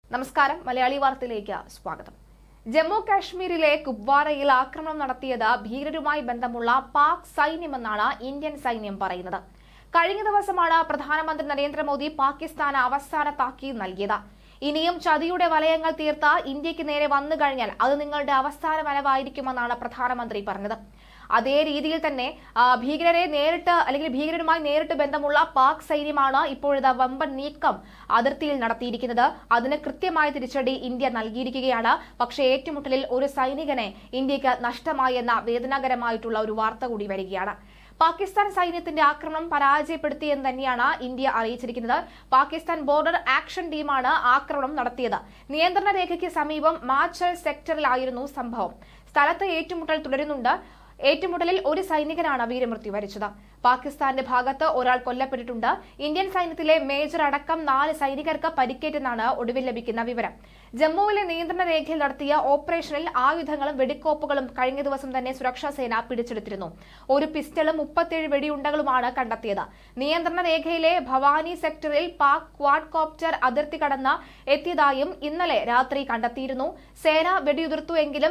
നമസ്കാരം, മലയാളി വാർത്തയിലേക്ക് സ്വാഗതം. ജമ്മു കാശ്മീരിലെ കുപ്വാരയിൽ ആക്രമണം നടത്തിയത് ഭീകരരുമായി ബന്ധമുള്ള പാക് സൈന്യമെന്നാണ് ഇന്ത്യൻ സൈന്യം പറയുന്നത്. കഴിഞ്ഞ ദിവസമാണ് പ്രധാനമന്ത്രി നരേന്ദ്രമോദി പാകിസ്ഥാന് അവസാന താക്കീത് നൽകിയത്. ഇനിയും ചതിയുടെ വലയങ്ങൾ തീർത്ത ഇന്ത്യക്ക് നേരെ വന്നു കഴിഞ്ഞാൽ അത് നിങ്ങളുടെ അവസാന വരവായിരിക്കുമെന്നാണ് പ്രധാനമന്ത്രി പറഞ്ഞത്. അതേ രീതിയിൽ തന്നെ ഭീകരരെ നേരിട്ട് അല്ലെങ്കിൽ ഭീകരരുമായി നേരിട്ട് ബന്ധമുള്ള പാക് സൈന്യമാണ് ഇപ്പോഴത്തെ വമ്പൻ നീക്കം അതിർത്തിയിൽ നടത്തിയിരിക്കുന്നത്. അതിന് കൃത്യമായ തിരിച്ചടി ഇന്ത്യ നൽകിയിരിക്കുകയാണ്. പക്ഷേ ഏറ്റുമുട്ടലിൽ ഒരു സൈനികനെ ഇന്ത്യക്ക് നഷ്ടമായി എന്ന വേദനാകരമായിട്ടുള്ള ഒരു വാർത്ത കൂടി വരികയാണ്. പാകിസ്ഥാൻ സൈന്യത്തിന്റെ ആക്രമണം പരാജയപ്പെടുത്തിയെന്ന് തന്നെയാണ് ഇന്ത്യ അറിയിച്ചിരിക്കുന്നത്. പാകിസ്ഥാൻ ബോർഡർ ആക്ഷൻ ടീമാണ് ആക്രമണം നടത്തിയത്. നിയന്ത്രണ രേഖയ്ക്ക് സമീപം മാച്ചൽ സെക്ടറിലായിരുന്നു സംഭവം. സ്ഥലത്ത് ഏറ്റുമുട്ടൽ തുടരുന്നുണ്ട്. ഏറ്റുമുട്ടലിൽ ഒരു സൈനികനാണ് വീരമൃത്യു വരിച്ചത്. പാകിസ്ഥാന്റെ ഭാഗത്ത് ഒരാൾ കൊല്ലപ്പെട്ടിട്ടുണ്ട്. ഇന്ത്യൻ സൈന്യത്തിലെ മേജർ അടക്കം 4 സൈനികർക്ക് പരിക്കേറ്റെന്നാണ് ഒടുവിൽ ലഭിക്കുന്ന വിവരം. ജമ്മുവിലെ നിയന്ത്രണ രേഖയിൽ നടത്തിയ ഓപ്പറേഷനിൽ ആയുധങ്ങളും വെടിക്കോപ്പുകളും കഴിഞ്ഞ ദിവസം തന്നെ സുരക്ഷാ സേന പിടിച്ചെടുത്തിരുന്നു. ഒരു പിസ്റ്റളും 37 വെടിയുണ്ടകളുമാണ് കണ്ടെത്തിയത്. നിയന്ത്രണ രേഖയിലെ ഭവാനി സെക്ടറിൽ പാക് ക്വാഡ് കോപ്റ്റർ അതിർത്തി കടന്ന് എത്തിയതായും ഇന്നലെ രാത്രി കണ്ടെത്തിയിരുന്നു. സേന വെടിയുതിർത്തുവെങ്കിലും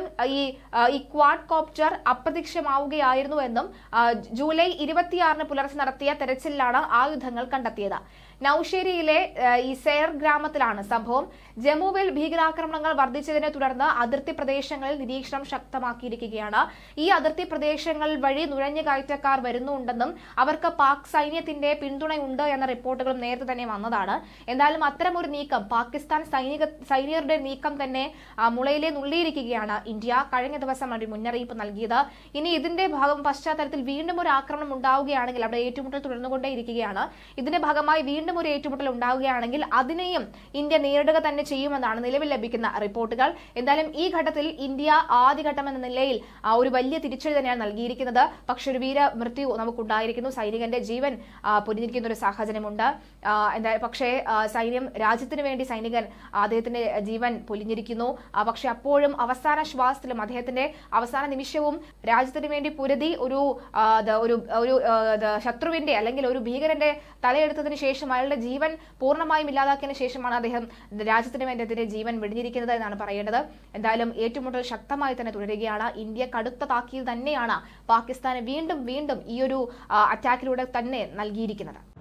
ഈ ക്വാഡ് കോപ്റ്റർ അപ്രത്യക്ഷമാവുകയായിരുന്നുവെന്നും ജൂലൈ 26-ന് പുലർച്ചെ നടത്തിയ തെരച്ചിലിലാണ് ആയുധങ്ങൾ കണ്ടെത്തിയത്. നൌഷേരിയിലെ ഈ സേർ ഗ്രാമത്തിലാണ് സംഭവം. ജമ്മുവിൽ ഭീകരാക്രമണങ്ങൾ വർദ്ധിച്ചതിനെ തുടർന്ന് അതിർത്തി പ്രദേശങ്ങളിൽ നിരീക്ഷണം ശക്തമാക്കിയിരിക്കുകയാണ്. ഈ അതിർത്തി പ്രദേശങ്ങൾ വഴി നുഴഞ്ഞുകയറ്റക്കാർ വരുന്നുണ്ടെന്നും അവർക്ക് പാക് സൈന്യത്തിന്റെ പിന്തുണയുണ്ട് എന്ന റിപ്പോർട്ടുകളും നേരത്തെ തന്നെ വന്നതാണ്. എന്തായാലും അത്തരമൊരു നീക്കം, പാകിസ്ഥാൻ സൈനികരുടെ നീക്കം തന്നെ മുളയിലെ നുള്ളിയിരിക്കുകയാണ് ഇന്ത്യ. കഴിഞ്ഞ ദിവസം ഒരു മുന്നറിയിപ്പ് നൽകിയത്. ഇനി ഇതിന്റെ പശ്ചാത്തലത്തിൽ വീണ്ടും ഒരു ആക്രമണം ഉണ്ടാവുകയാണെങ്കിൽ, അവിടെ ഏറ്റുമുട്ടൽ തുടർന്നുകൊണ്ടേയിരിക്കുകയാണ്, ഇതിന്റെ ഭാഗമായി വീണ്ടും ഒരു ഏറ്റുമുട്ടൽ ഉണ്ടാവുകയാണെങ്കിൽ അതിനെയും ഇന്ത്യ നേരിടുക തന്നെ ചെയ്യുമെന്നാണ് നിലവിൽ ലഭിക്കുന്ന റിപ്പോർട്ടുകൾ. എന്തായാലും ഈ ഘട്ടത്തിൽ ഇന്ത്യ ആദ്യഘട്ടം എന്ന നിലയിൽ ഒരു വലിയ തിരിച്ചടി തന്നെയാണ് നൽകിയിരിക്കുന്നത്. പക്ഷെ ഒരു വീരമൃത്യു നമുക്കുണ്ടായിരിക്കുന്നു. സൈനികന്റെ ജീവൻ പൊലിഞ്ഞിരിക്കുന്ന ഒരു സാഹചര്യമുണ്ട്. പക്ഷേ സൈന്യം രാജ്യത്തിന് വേണ്ടി സൈനികൻ അദ്ദേഹത്തിന്റെ ജീവൻ പൊലിഞ്ഞിരിക്കുന്നു. പക്ഷെ അപ്പോഴും അവസാന ശ്വാസത്തിലും അദ്ദേഹത്തിന്റെ അവസാന നിമിഷവും രാജ്യത്തിന് വേണ്ടി പൊരുതി ഒരു ശത്രുവിന്റെ അല്ലെങ്കിൽ ഒരു ഭീകരന്റെ തലയെടുത്തതിന് ശേഷം അയാളുടെ ജീവൻ പൂർണ്ണമായും ഇല്ലാതാക്കിയതിനു ശേഷമാണ് അദ്ദേഹം രാജ്യത്തിന് വേണ്ടി അതിന്റെ ജീവൻ വെടിഞ്ഞിരിക്കുന്നത് എന്നാണ് പറയേണ്ടത്. എന്തായാലും ഏറ്റുമുട്ടൽ ശക്തമായി തന്നെ തുടരുകയാണ്. ഇന്ത്യ കടുത്ത താക്കീത് തന്നെയാണ് പാകിസ്ഥാന് വീണ്ടും ഈ ഒരു അറ്റാക്കിലൂടെ തന്നെ നൽകിയിരിക്കുന്നത്.